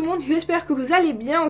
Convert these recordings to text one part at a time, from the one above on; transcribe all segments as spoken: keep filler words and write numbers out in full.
le monde, j'espère que vous allez bien.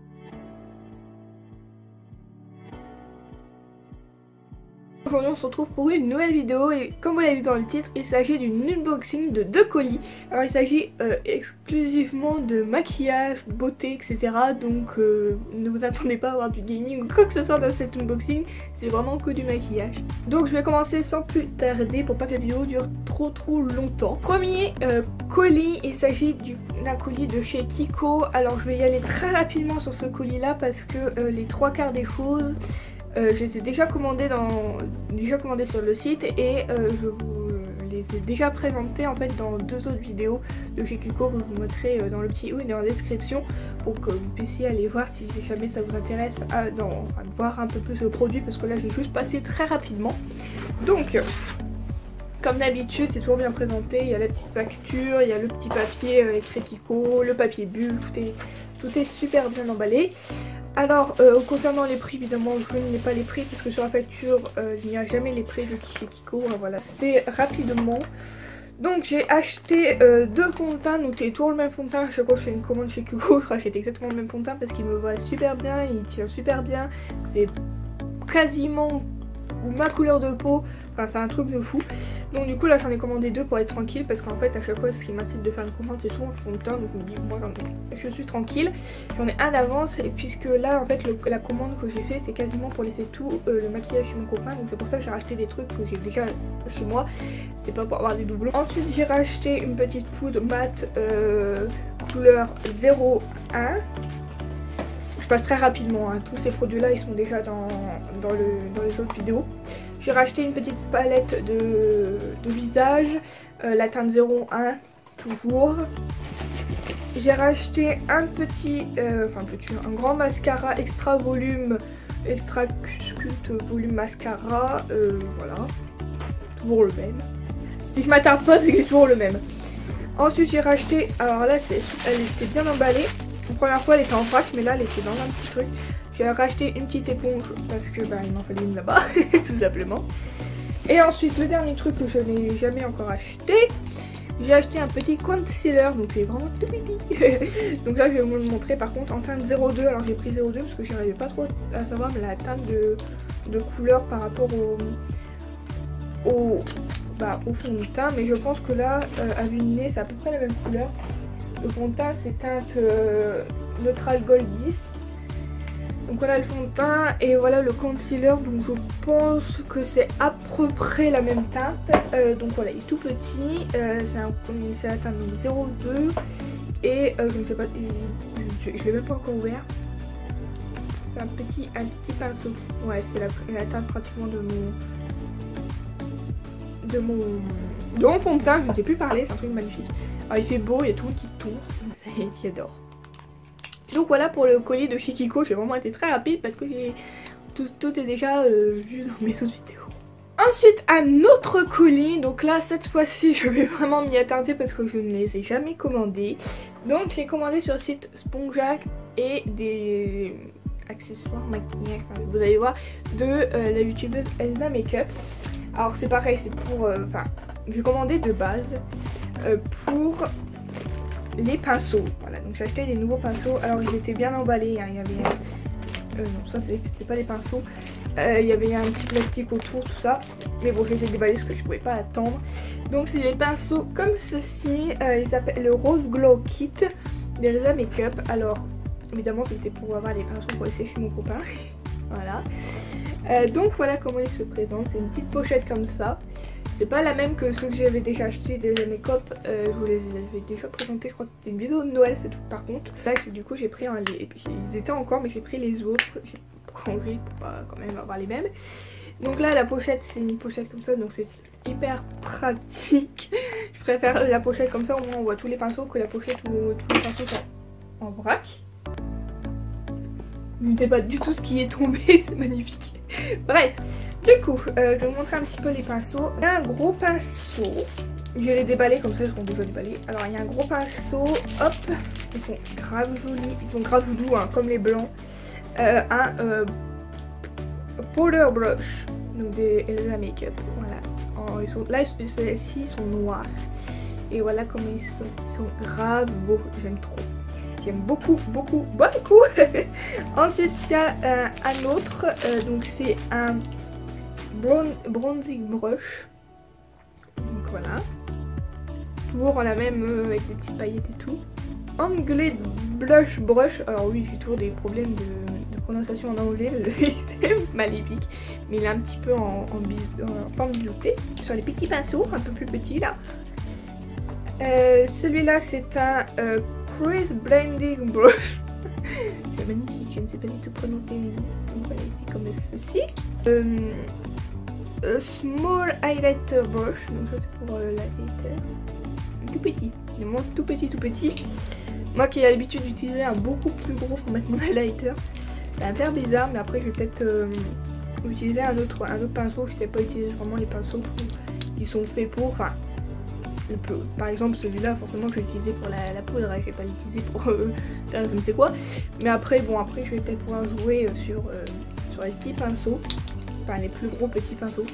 Aujourd'hui on se retrouve pour une nouvelle vidéo et comme vous l'avez vu dans le titre, il s'agit d'une unboxing de deux colis. Alors il s'agit euh, exclusivement de maquillage, beauté, et cetera. Donc euh, ne vous attendez pas à avoir du gaming ou quoi que ce soit dans cette unboxing, c'est vraiment que du maquillage. Donc je vais commencer sans plus tarder pour pas que la vidéo dure trop trop longtemps. Premier euh, colis, il s'agit d'un colis de chez Kiko. Alors je vais y aller très rapidement sur ce colis là parce que euh, les trois quarts des choses Euh, je les ai déjà commandés, dans, déjà commandés sur le site et euh, je vous les ai déjà présentés en fait dans deux autres vidéos de chez Kiko que je vous mettrai dans le petit ou et dans la description pour que vous puissiez aller voir si jamais ça vous intéresse à dans, enfin, voir un peu plus le produit parce que là j'ai juste passé très rapidement. Donc comme d'habitude c'est toujours bien présenté, il y a la petite facture, il y a le petit papier écrit Kiko, le papier bulle, tout est, tout est super bien emballé. Alors euh, concernant les prix, évidemment je n'ai pas les prix parce que sur la facture euh, il n'y a jamais les prix de chez Kiko. Voilà, c'est rapidement. Donc j'ai acheté euh, deux fonds de teint, donc c'est toujours le même fond de teint. À chaque fois que je fais une commande chez Kiko je rachète exactement le même fond de teint parce qu'il me va super bien, il tient super bien, c'est quasiment ma couleur de peau, enfin c'est un truc de fou. Donc du coup là j'en ai commandé deux pour être tranquille parce qu'en fait à chaque fois ce qui m'incite de faire une commande c'est souvent le fond de teint. Donc je me dis moi je suis tranquille, j'en ai un d'avance et puisque là en fait le, la commande que j'ai fait c'est quasiment pour laisser tout euh, le maquillage chez mon copain. Donc c'est pour ça que j'ai racheté des trucs que j'ai déjà chez moi, c'est pas pour avoir des doublons. Ensuite j'ai racheté une petite poudre mat euh, couleur zéro un. Je passe très rapidement, hein. Tous ces produits là ils sont déjà dans, dans, le, dans les autres vidéos. J'ai racheté une petite palette de, de visage, euh, la teinte zéro un toujours. J'ai racheté un petit, euh, enfin petit, un grand mascara extra volume, extra cute volume mascara, euh, voilà, toujours le même. Si je m'attarde pas c'est que c'est toujours le même. Ensuite j'ai racheté, alors là elle était bien emballée. La première fois elle était en vrac mais là elle était dans un petit truc. J'ai racheté une petite éponge parce que bah, il m'en fallait une là-bas tout simplement. Et ensuite le dernier truc que je n'ai jamais encore acheté, j'ai acheté un petit concealer, donc il est vraiment tout petit. Donc là je vais vous le montrer par contre en teinte zéro deux. Alors j'ai pris zéro deux parce que j'arrivais pas trop à savoir mais la teinte de, de couleur par rapport au, au, bah, au fond de teint. Mais je pense que là euh, à vue de nez c'est à peu près la même couleur. Le fond de teint c'est teinte euh, Neutral Gold dix. Donc voilà le fond de teint et voilà le concealer. Donc je pense que c'est à peu près la même teinte. euh, Donc voilà il est tout petit, euh, c'est la teinte zéro deux. Et euh, je ne sais pas, je ne l'ai même pas encore ouvert. C'est un petit, un petit pinceau. Ouais c'est la, la teinte pratiquement de mon De mon, de mon fond de teint. Je ne sais plus parler, c'est un truc magnifique. Alors il fait beau, il y a tout qui tourne, j'adore. Donc voilà pour le colis de chez Kiko, j'ai vraiment été très rapide parce que tout, tout est déjà euh, vu dans mes autres vidéos. Ensuite un autre colis, donc là cette fois-ci je vais vraiment m'y attarder parce que je ne les ai jamais commandés. Donc j'ai commandé sur le site Spongeac et des accessoires maquillage, enfin, vous allez voir, de euh, la youtubeuse Elsa Makeup. Alors c'est pareil, c'est pour, enfin euh, j'ai commandé de base euh, pour les pinceaux, voilà, donc j'ai acheté des nouveaux pinceaux. Alors ils étaient bien emballés, hein. Il y avait euh, non ça c'est pas des pinceaux, euh, il y avait un petit plastique autour tout ça, mais bon je les ai déballés parce que je pouvais pas attendre. Donc c'est des pinceaux comme ceci, euh, ils s'appellent le Rose Glow Kit d'Elsa Makeup. Alors évidemment c'était pour avoir des pinceaux pour laisser chez mon copain. Voilà, euh, donc voilà comment il se présente, c'est une petite pochette comme ça. C'est pas la même que ceux que j'avais déjà acheté des Makeup, euh, je vous les avais déjà présentés, je crois que c'était une vidéo de Noël c'est tout par contre. Là du coup j'ai pris un, les, ils étaient encore mais j'ai pris les autres, j'ai rangé pour pas quand même avoir les mêmes. Donc là la pochette c'est une pochette comme ça donc c'est hyper pratique. Je préfère la pochette comme ça, au moins on voit tous les pinceaux que la pochette où tous les pinceaux sont en vrac. Je ne sais pas du tout ce qui est tombé, c'est magnifique. Bref, du coup, euh, je vais vous montrer un petit peu les pinceaux. Il y a un gros pinceau, je vais les déballer comme ça, ils seront déjà déballés. Alors il y a un gros pinceau, hop, ils sont grave jolis, ils sont grave doux, hein, comme les blancs. Euh, un euh, powder brush, donc des Elsa Makeup, voilà. Oh, ils sont, là, ceux-ci sont noirs. Et voilà comment ils sont, ils sont grave beaux, j'aime trop. j'aime beaucoup, beaucoup, beaucoup. Ensuite, il y a euh, un autre, euh, donc c'est un bron bronzing brush. Donc voilà. Toujours en la même, euh, avec des petites paillettes et tout. Anglais blush brush. Alors oui, j'ai toujours des problèmes de, de prononciation en anglais, c'est maléfique. Mais il est un petit peu en, en, bis, en forme biseautée. Sur les petits pinceaux, un peu plus petits là. Euh, Celui-là c'est un euh, Crease Blending Brush. C'est magnifique, je ne sais pas du tout prononcer, mais voilà, il est comme ceci. Euh, euh, Small Highlighter Brush, donc ça c'est pour euh, l'highlighter. Tout petit, vraiment tout petit, tout petit. Moi qui ai l'habitude d'utiliser un beaucoup plus gros pour mettre mon highlighter, c'est un peu bizarre, mais après je vais peut-être euh, utiliser un autre, un autre pinceau. Je ne sais pas utiliser vraiment les pinceaux pour, qui sont faits pour. Enfin, par exemple celui-là forcément je vais l'utiliser pour la, la poudre, je vais pas l'utiliser pour euh, faire je ne sais quoi. Mais après bon après je vais peut-être pouvoir jouer euh, sur, euh, sur les petits pinceaux, enfin les plus gros petits pinceaux.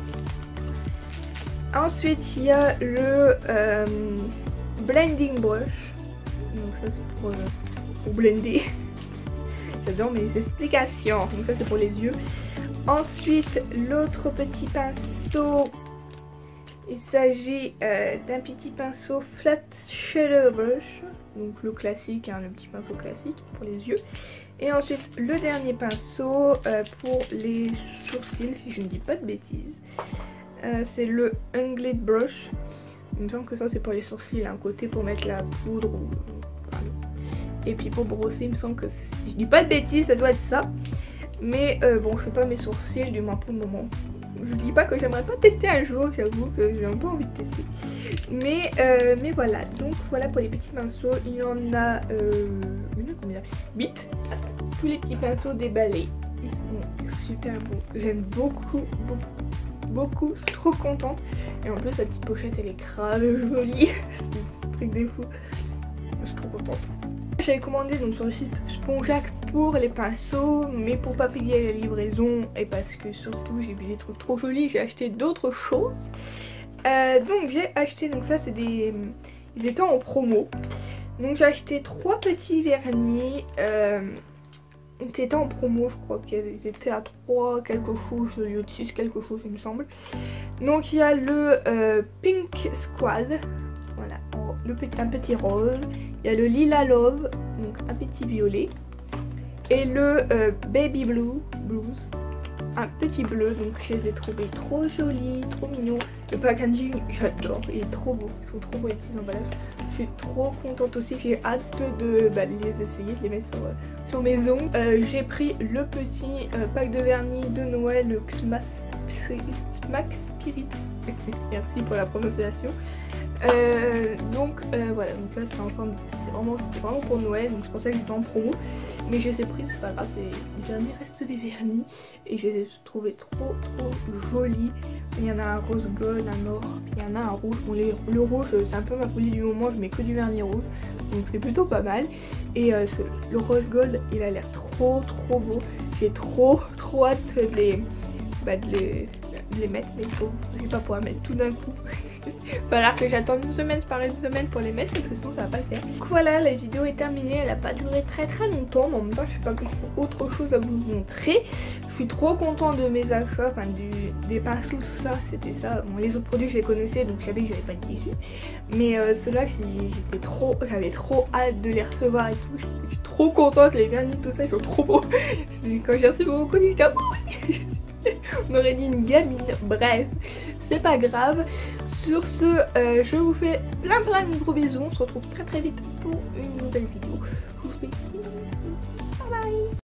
Ensuite il y a le euh, blending brush, donc ça c'est pour, euh, pour blender. J'adore mes explications, donc ça c'est pour les yeux. Ensuite l'autre petit pinceau, il s'agit euh, d'un petit pinceau Flat Shader Brush, donc le classique, hein, le petit pinceau classique pour les yeux. Et ensuite le dernier pinceau euh, pour les sourcils, si je ne dis pas de bêtises. Euh, c'est le Anglais Brush. Il me semble que ça c'est pour les sourcils, un côté pour mettre la poudre. Ou... Et puis pour brosser, il me semble que si je dis pas de bêtises, ça doit être ça. Mais euh, bon, je fais pas mes sourcils, du moins pour le moment. Je dis pas que j'aimerais pas tester un jour, j'avoue que j'ai un peu envie de tester. Mais, euh, mais voilà, donc voilà pour les petits pinceaux. Il y en a, euh, il y en a combien? huit. Tous les petits pinceaux déballés. Ils sont super beaux. J'aime beaucoup, beaucoup, beaucoup. Je suis trop contente. Et en plus, la petite pochette, elle est grave jolie. C'est un truc de fou. Je suis trop contente. J'avais commandé donc sur le site Spongeac pour les pinceaux, mais pour pas payer la livraison et parce que surtout j'ai vu des trucs trop jolis, j'ai acheté d'autres choses. Euh, donc j'ai acheté, donc ça c'est des... Ils étaient en promo. Donc j'ai acheté trois petits vernis euh, qui étaient en promo, je crois qu'ils étaient à trois quelque chose au lieu de six quelque chose il me semble. Donc il y a le euh, Pink Squad. Voilà, le petit, un petit rose. Il y a le Lila Love, donc un petit violet. Et le euh, Baby Blue, Blues, un petit bleu. Donc je les ai trouvés trop jolis, trop mignons. Le packaging, j'adore, il est trop beau. Ils sont trop beaux les petits emballages. Je suis trop contente aussi, j'ai hâte de, bah, de les essayer, de les mettre sur, euh, sur mes ongles. Euh, j'ai pris le petit euh, pack de vernis de Noël, le Xmas Smack Spirit. Merci pour la prononciation. Euh, donc euh, voilà, donc là c'est en forme, c'est vraiment, vraiment pour Noël, donc c'est pour ça que j'étais en promo. Mais je les ai pris, c'est pas grave, c'est les derniers restes des vernis. Et je les ai trouvés trop trop jolis. Il y en a un rose gold, un or, puis il y en a un rouge. Bon, les, le rouge c'est un peu ma folie du moment, je mets que du vernis rouge. Donc c'est plutôt pas mal. Et euh, ce, le rose gold, il a l'air trop trop beau. J'ai trop trop hâte de les, bah, de les, de les mettre, mais il faut, je vais pas pouvoir mettre tout d'un coup. Il va falloir que j'attende une semaine par une semaine pour les mettre parce que sinon ça va pas le faire. Donc voilà, la vidéo est terminée, elle a pas duré très très longtemps, mais en même temps je n'ai pas autre chose à vous montrer. Je suis trop contente de mes achats, enfin du, des pinceaux, tout ça, c'était ça. Bon, les autres produits je les connaissais donc je savais que j'allais pas être déçue. Mais euh, ceux-là j'étais trop, j'avais trop hâte de les recevoir et tout. Je suis trop contente, les vernis, tout ça, ils sont trop beaux. Quand j'ai reçu mon colis, j'étais oh oui. On aurait dit une gamine, bref, c'est pas grave. Sur ce, euh, je vous fais plein plein de gros bisous. On se retrouve très très vite pour une nouvelle vidéo. Je vous fais bisous. Bye bye.